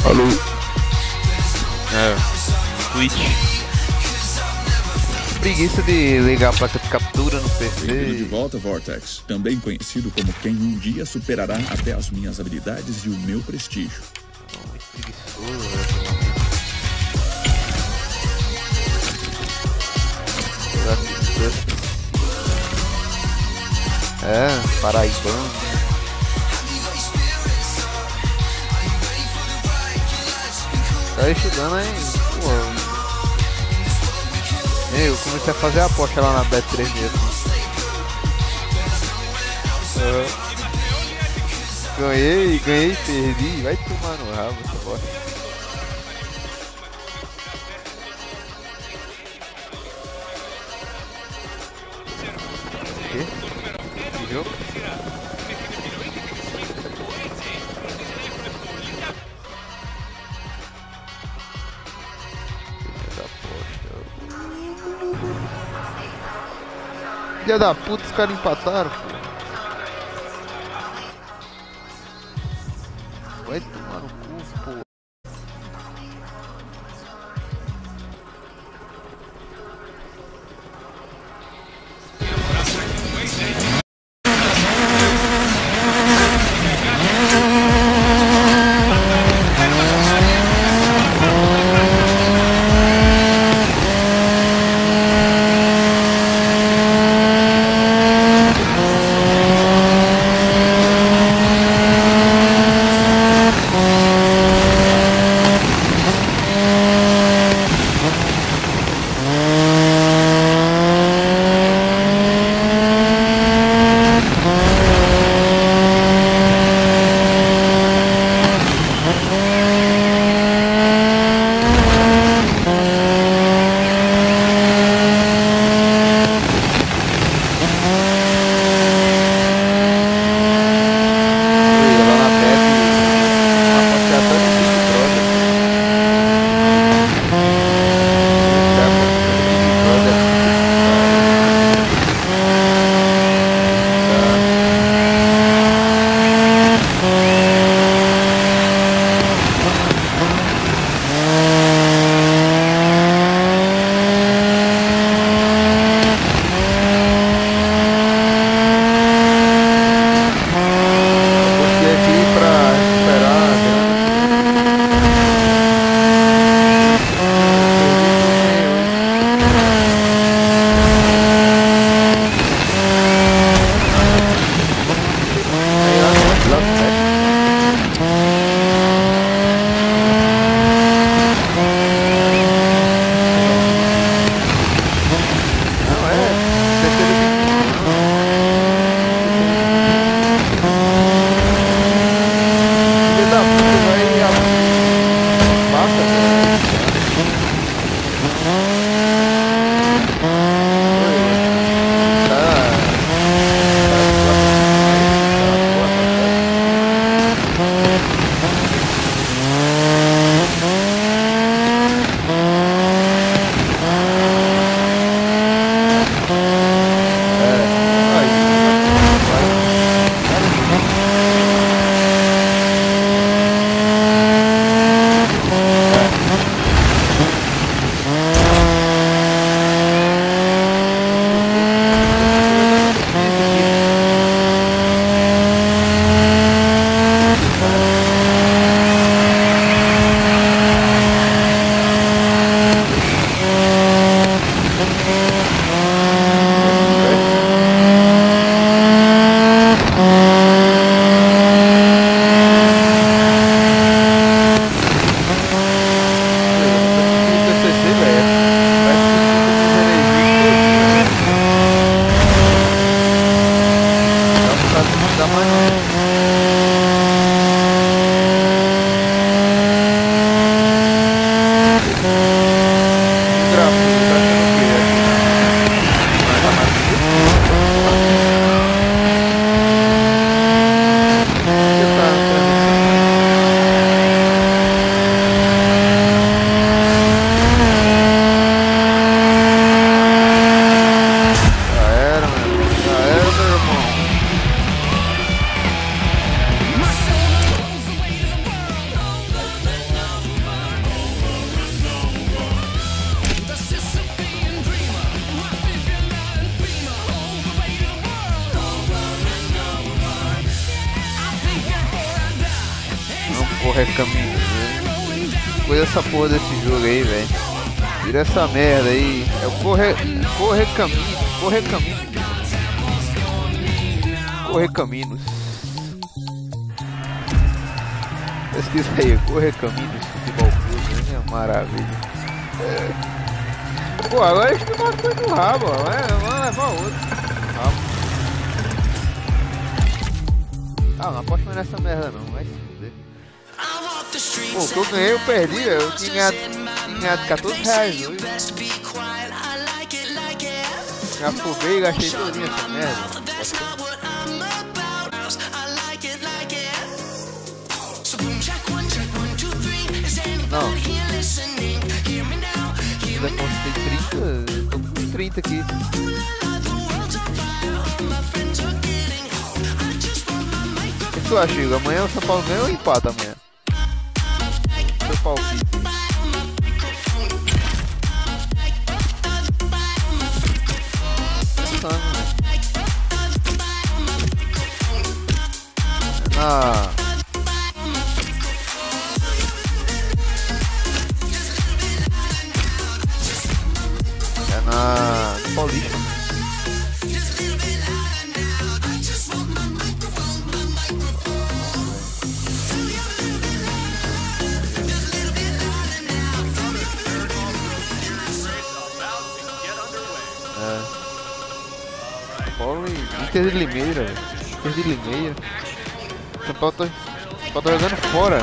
Alô? Twitch. Preguiça de ligar a placa de captura no Bem-vindo de PC. volta, Vortex. Também conhecido como quem um dia superará até as minhas habilidades e o meu prestígio. Muito preguiçoso, velho. Paraibano. Tá estudando aí, pô. Eu comecei a fazer a aposta lá na Bet3 mesmo. Ganhei, perdi. Vai tomar no rabo essa bosta. Que? Que jogo? Filha da puta, os caras empataram, pô. Vai tomar no cu, pô. corre caminho, né? Coisa essa porra desse jogo aí, velho. Tira essa merda aí. É o corre caminho. Corre caminhos. Pesquisa aí, corre caminhos futebol clube, né? Maravilha. Pô, agora a gente não foi do rabo, ó. Vamos levar outro. Rabo. Ah, não aposto mais nessa merda não, vai se fuder. Pô, o que eu ganhei eu perdi, velho. Eu tinha ganhado 14 reais hoje. Me afobei e gastei todinha essa merda. Não. Já postei 30, tô com 30 aqui. O que tu acha, Igor? Amanhã o São Paulo ganha ou empata amanhã? Seu palpite. Pensando, né? É na Paulista. Paulo e Inter de Limeira, velho. Inter de Limeira. São Paulo tá jogando fora.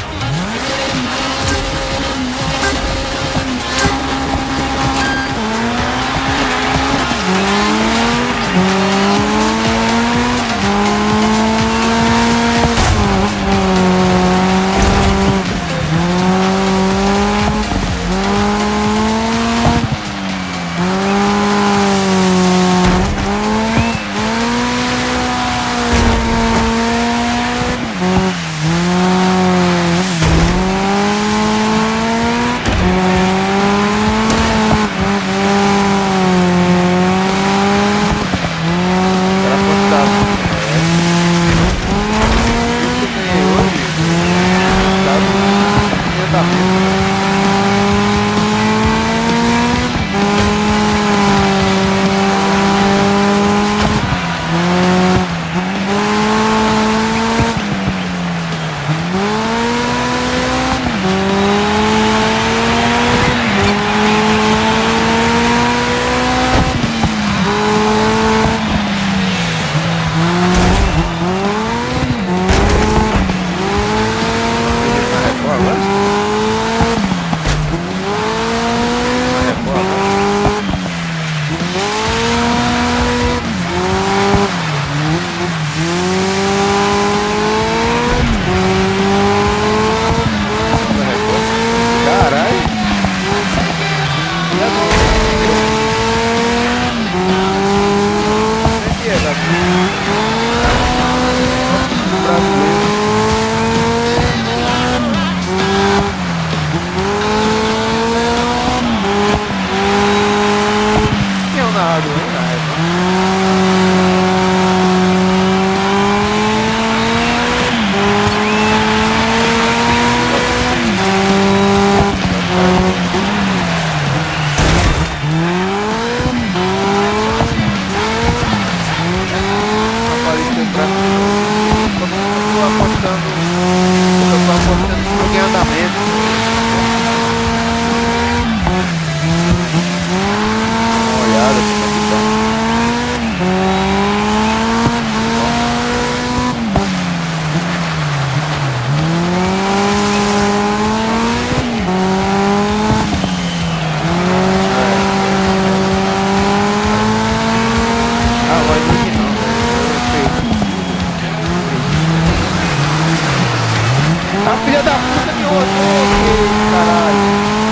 A filha da puta me rodou, caralho.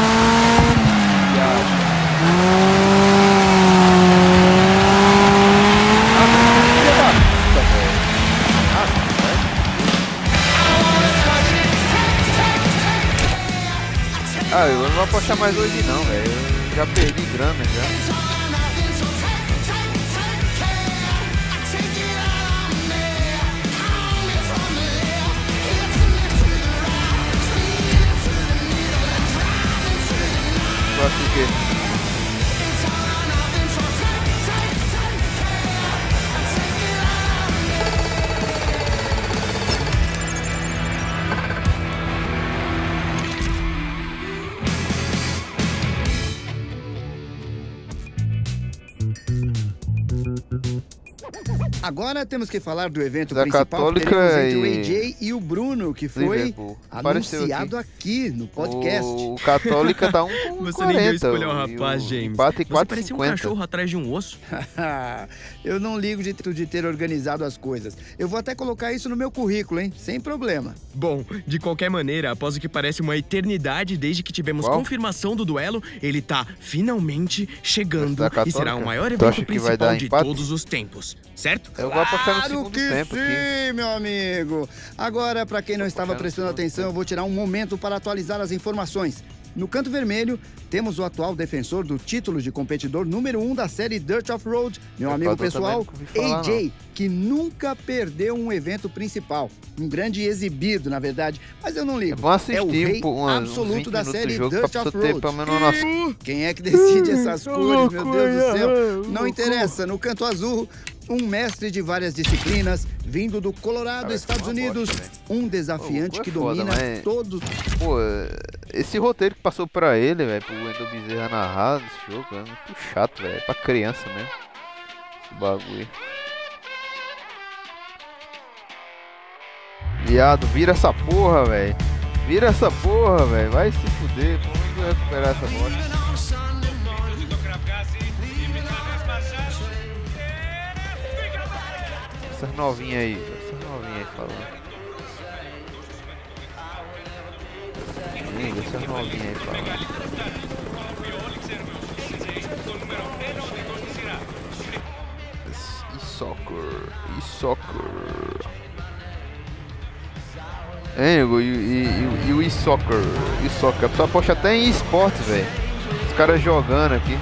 Filha da puta, velho. Eu não vou apostar mais hoje não, velho. Eu já perdi grana já. gosta de quê? Agora temos que falar do evento da principal Católica que teremos entre o AJ e o Bruno, que foi Liverpool. anunciado aqui no podcast. O Católica tá 1,40. Você nem deu escolher o rapaz, James. Bate Você parecia um cachorro atrás de um osso. Eu não ligo de ter organizado as coisas. Eu vou até colocar isso no meu currículo, hein? Sem problema. Bom, de qualquer maneira, após o que parece uma eternidade desde que tivemos confirmação do duelo, ele tá finalmente chegando e será o maior evento principal de todos os tempos, certo? Eu vou apostar no segundo tempo sim, aqui. Meu amigo. Agora, para quem não estava prestando atenção, eu vou tirar um momento para atualizar as informações. No canto vermelho, temos o atual defensor do título de competidor número 1 da série Dirt Off-Road, meu amigo pessoal, AJ, que nunca perdeu um evento principal. Um grande exibido, na verdade, mas eu não ligo. É o rei absoluto da série Dirt Off-Road. Quem é que decide essas cores, meu Deus do céu? Não interessa, no canto azul, um mestre de várias disciplinas, vindo do Colorado, Estados Unidos, um desafiante que domina todo... Pô, esse roteiro que passou pra ele, velho, pro Wendel Bezerra narrar desse jogo, é muito chato, velho, é pra criança mesmo, esse bagulho. Viado, vira essa porra, velho, vira essa porra, velho, vai se fuder, como vai recuperar essa bosta? Essas novinhas aí falando. Amigo, essas novinhas aí falando. E-soccer. É, amigo, e o e-soccer. A pessoa aposta até em esportes, velho. Os caras jogando aqui.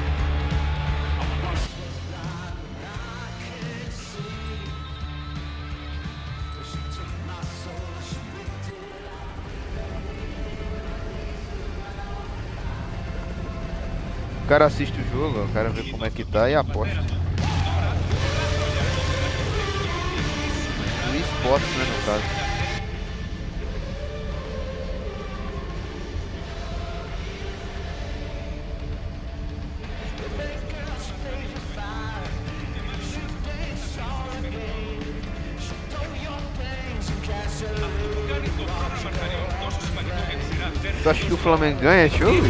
O cara assiste o jogo, o cara vê como é que tá e aposta. O esportes, né, no caso. Tu acha que o Flamengo ganha esse jogo?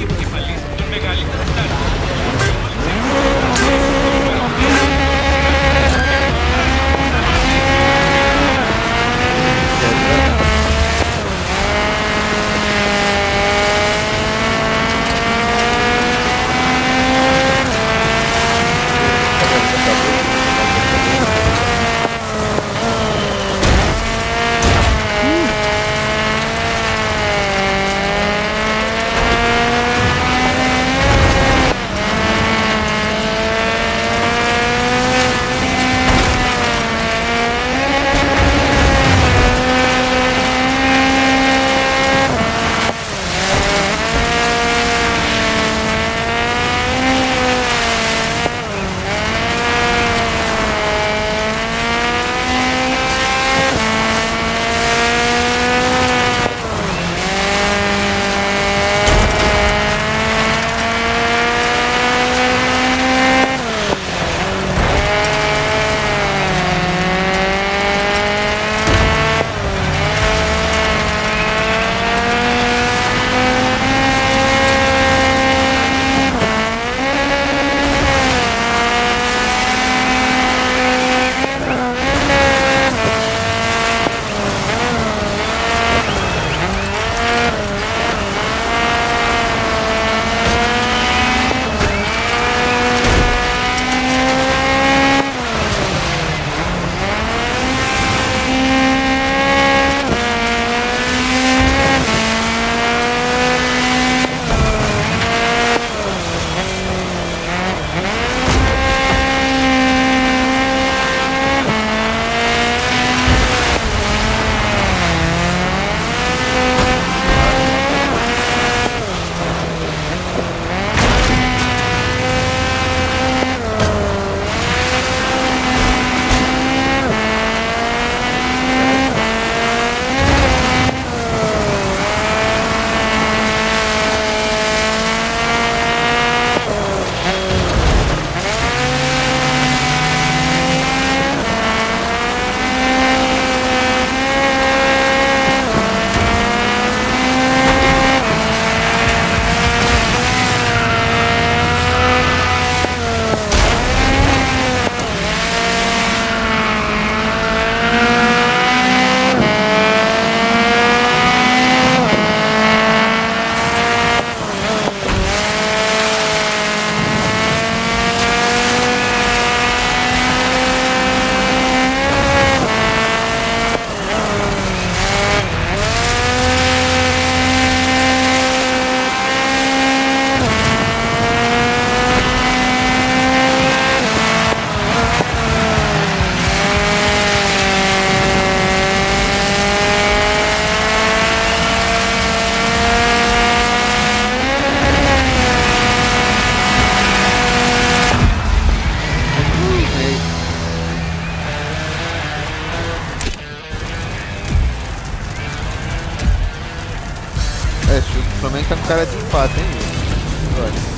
O Flamengo tá com cara de empate, hein? Olha.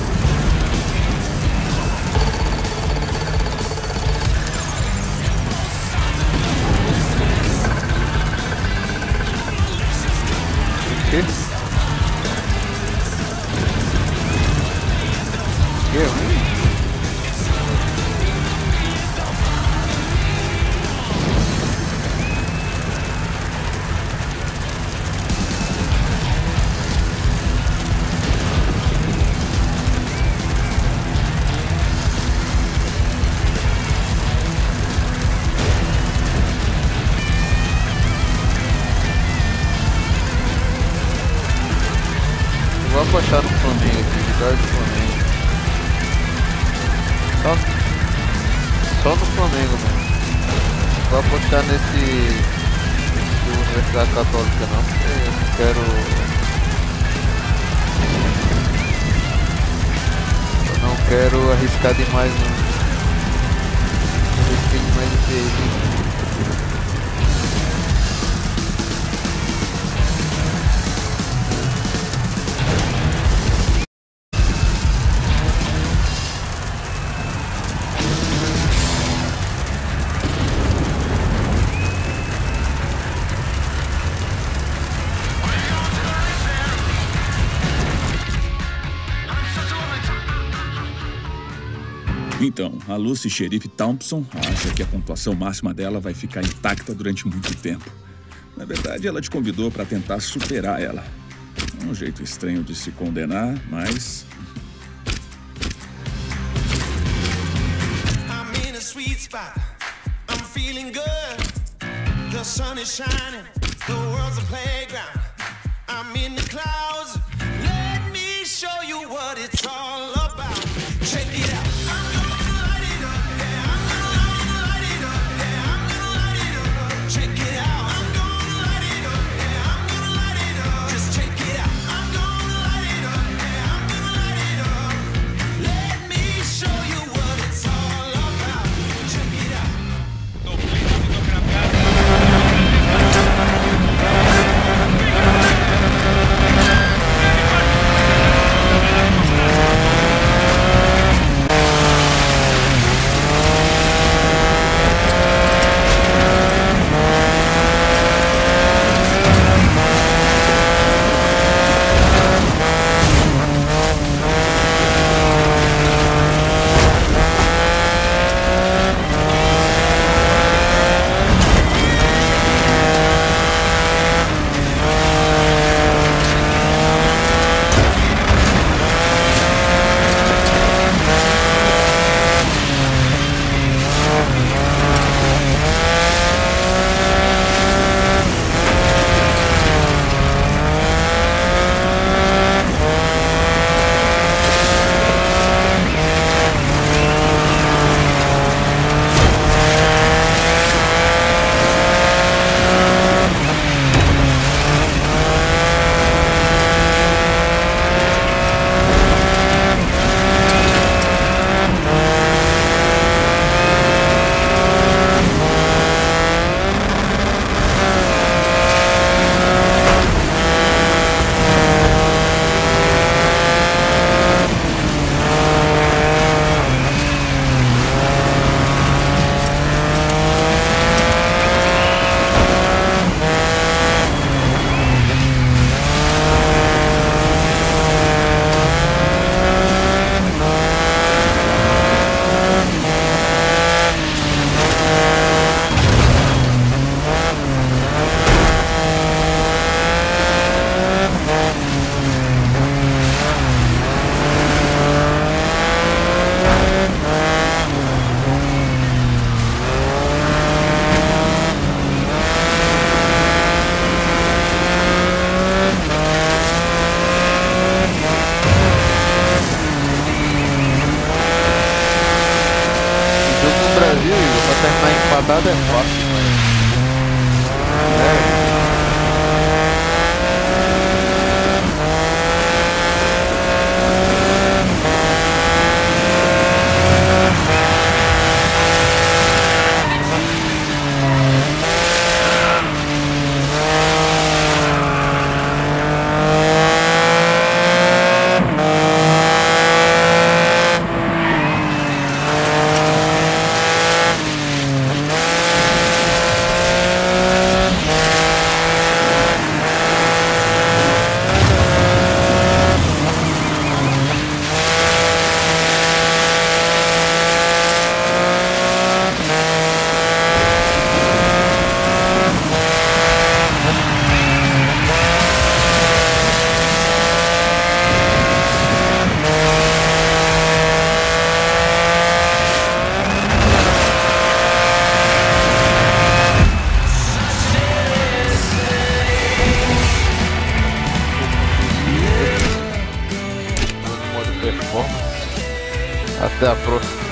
Que? Vou apostar no Flamengo aqui, vitória do Flamengo. Só no Flamengo, mano. Vou apostar nesse Universidade Católica não, porque eu não quero. Eu não quero arriscar demais não. Arrisquei demais esse aí. Então, a Lucy Sheriff Thompson acha que a pontuação máxima dela vai ficar intacta durante muito tempo. Na verdade, ela te convidou para tentar superar ela. É um jeito estranho de se condenar, mas... I'm in a sweet spot. I'm feeling good. The sun is shining. The world's a playground. I'm in the clouds. Let me show you what it's all about. Check it out. Empatado é fácil, performance. Até a próxima.